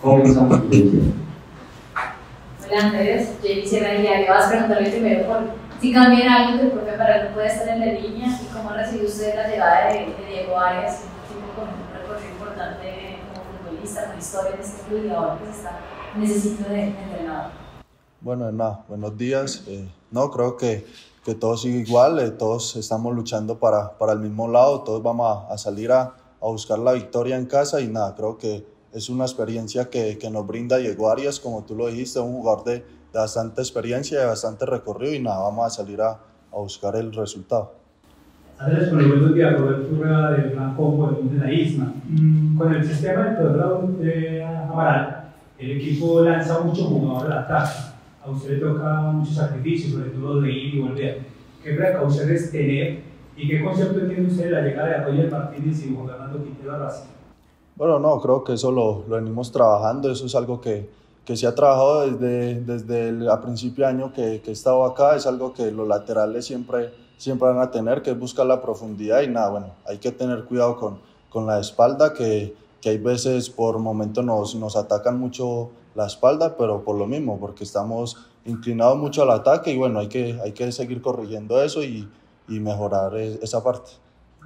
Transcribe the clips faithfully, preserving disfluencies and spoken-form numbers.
Comenzamos tu edición. Hola Andrés, Jenny Sierra y ya vas a preguntarle primero por si cambian algo que el profe Parral no puede estar en la línea y cómo recibió usted la llegada de, de Diego Arias, un tipo con un recorrido importante como futbolista, con historia en este club y ahora pues está necesito de, de entrenador. Bueno, nada, buenos días. Eh, no, creo que, que todo sigue igual, eh, todos estamos luchando para, para el mismo lado, todos vamos a, a salir a, a buscar la victoria en casa y nada, creo que es una experiencia que, que nos brinda Diego Arias, como tú lo dijiste, un jugador de, de bastante experiencia, de bastante recorrido y nada, vamos a salir a, a buscar el resultado. Andrés, con el buenos días, Roberto Urrea del Gran Combo de la Isla. Mm, con el sistema del Pedro de Amaral, el equipo lanza mucho jugador al ataque. A usted le toca mucho sacrificio, sobre todo de ir y volver. ¿Qué precauciones tener y qué concepto tiene usted de la llegada de Roger Martínez y Juan Fernando Quintero a Racing? Bueno, no, creo que eso lo, lo venimos trabajando, eso es algo que, que se ha trabajado desde, desde el a principio de año que, que he estado acá, es algo que los laterales siempre, siempre van a tener, que es buscar la profundidad y nada, bueno, hay que tener cuidado con, con la espalda, que, que hay veces por momentos nos, nos atacan mucho la espalda, pero por lo mismo, porque estamos inclinados mucho al ataque y bueno, hay que, hay que seguir corrigiendo eso y, y mejorar esa parte.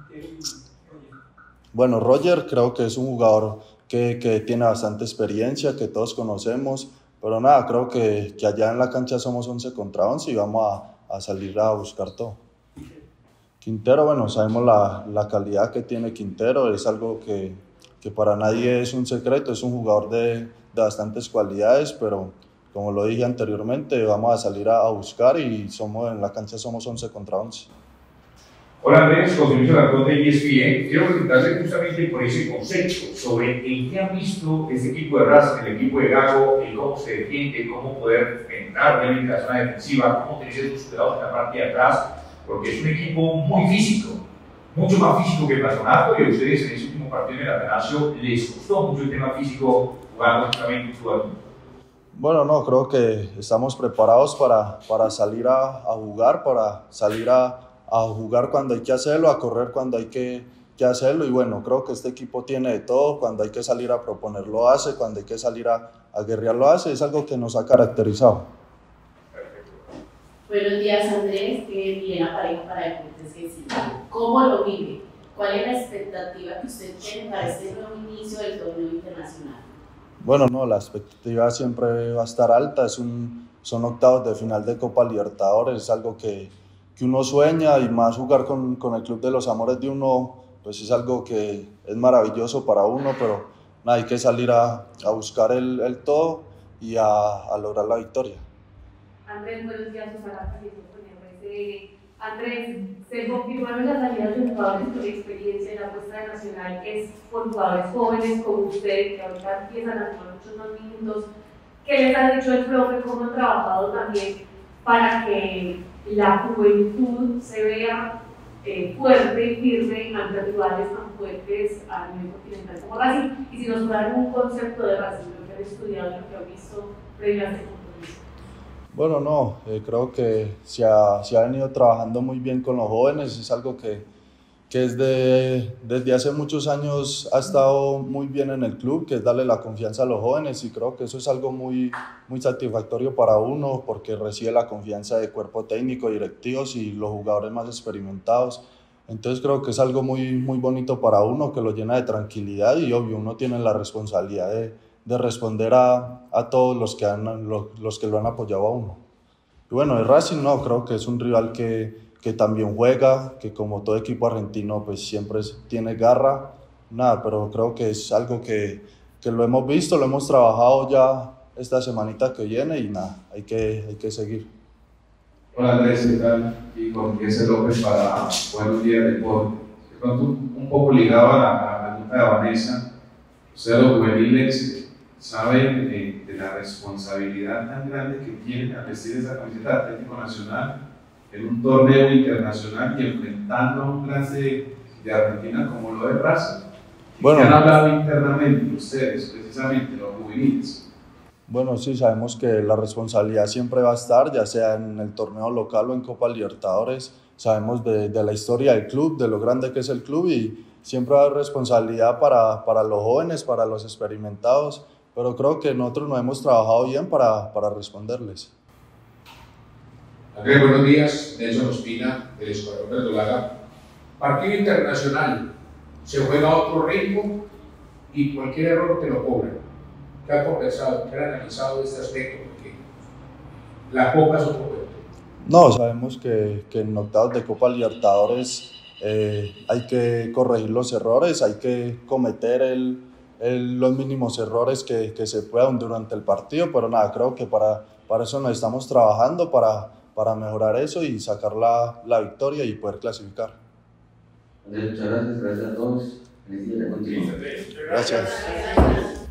Bueno, Roger creo que es un jugador que, que tiene bastante experiencia, que todos conocemos, pero nada, creo que, que allá en la cancha somos once contra once y vamos a, a salir a buscar todo. Quintero, bueno, sabemos la, la calidad que tiene Quintero, es algo que, que para nadie es un secreto, es un jugador de, de bastantes cualidades, pero como lo dije anteriormente, vamos a salir a, a buscar y somos, en la cancha somos once contra once. Hola Andrés, José Luis Alarcón de E S P N. Quiero preguntarle justamente por ese concepto, sobre en qué han visto este equipo de Racing, el equipo de Gago, el cómo se defiende, cómo poder entrar realmente en la zona defensiva, cómo tener esos cuidados en la parte de atrás, porque es un equipo muy físico, mucho más físico que el Patronato, y a ustedes en ese último partido en el Atanasio les costó mucho el tema físico jugando justamente en su equipo. Bueno, no, creo que estamos preparados para, para salir a, a jugar, para salir a a jugar cuando hay que hacerlo, a correr cuando hay que, que hacerlo y bueno, creo que este equipo tiene de todo, cuando hay que salir a proponer lo hace, cuando hay que salir a, a guerrear lo hace, es algo que nos ha caracterizado. Buenos días Andrés, eh, Milena Pareja para Deportes G C. ¿Cómo lo vive? ¿Cuál es la expectativa que usted tiene para este nuevo inicio del torneo internacional? Bueno, no, la expectativa siempre va a estar alta, es un, son octavos de final de Copa Libertadores, es algo que que uno sueña y más jugar con, con el club de los amores de uno, pues es algo que es maravilloso para uno, pero nada, hay que salir a, a buscar el, el todo y a, a lograr la victoria. Andrés, buenos días, Susana Felipe con R C. Andrés, se confirmaron las salidas de jugadores con experiencia en la puesta de Nacional, es por jugadores jóvenes como usted, que ahorita empiezan a tomar muchos más minutos. ¿Qué les ha dicho el profe? ¿Cómo han trabajado también para que la juventud se vea eh, fuerte y firme ante rivales tan fuertes a nivel continental como Racing? Y si nos puede dar un concepto de Racing, lo que han estudiado, lo que han visto previo a este compromiso. Bueno, no, eh, creo que se ha, se ha venido trabajando muy bien con los jóvenes, es algo que, que es de, desde hace muchos años ha estado muy bien en el club, que es darle la confianza a los jóvenes y creo que eso es algo muy, muy satisfactorio para uno porque recibe la confianza de cuerpo técnico, directivos y los jugadores más experimentados. Entonces creo que es algo muy, muy bonito para uno, que lo llena de tranquilidad y obvio uno tiene la responsabilidad de, de responder a, a todos los que, han, los, los que lo han apoyado a uno. Y bueno, el Racing no, creo que es un rival que que también juega, que como todo equipo argentino pues siempre tiene garra, nada, pero creo que es algo que, que lo hemos visto, lo hemos trabajado ya esta semanita que viene y nada, hay que, hay que seguir. Hola Andrés, ¿qué tal? Y con Jesse López para Buenos Días Deporte. De pronto un poco ligado a la, a la pregunta de Vanessa, ustedes los juveniles saben eh, de la responsabilidad tan grande que tienen al vestir esa camiseta de Atlético Nacional en un torneo internacional y enfrentando a un clase de Argentina como lo de Racing. Bueno, ¿qué han hablado internamente ustedes, precisamente los juveniles? Bueno, sí, sabemos que la responsabilidad siempre va a estar, ya sea en el torneo local o en Copa Libertadores. Sabemos de, de la historia del club, de lo grande que es el club y siempre va a haber responsabilidad para, para los jóvenes, para los experimentados, pero creo que nosotros nos hemos trabajado bien para, para responderles. Andrés, buenos días. Nelson Ospina, del Escuadrón Verdolaga. Partido internacional, se juega a otro ritmo y cualquier error te lo cobran. ¿Qué ha conversado, qué ha analizado de este aspecto? Porque la Copa es otro juego. No, sabemos que, que en octavos de Copa Libertadores eh, hay que corregir los errores, hay que cometer el, el, los mínimos errores que, que se puedan durante el partido, pero nada, creo que para, para eso nos estamos trabajando, para, para mejorar eso y sacar la, la victoria y poder clasificar. Muchas gracias, gracias a todos. Feliz día de continuación. Gracias.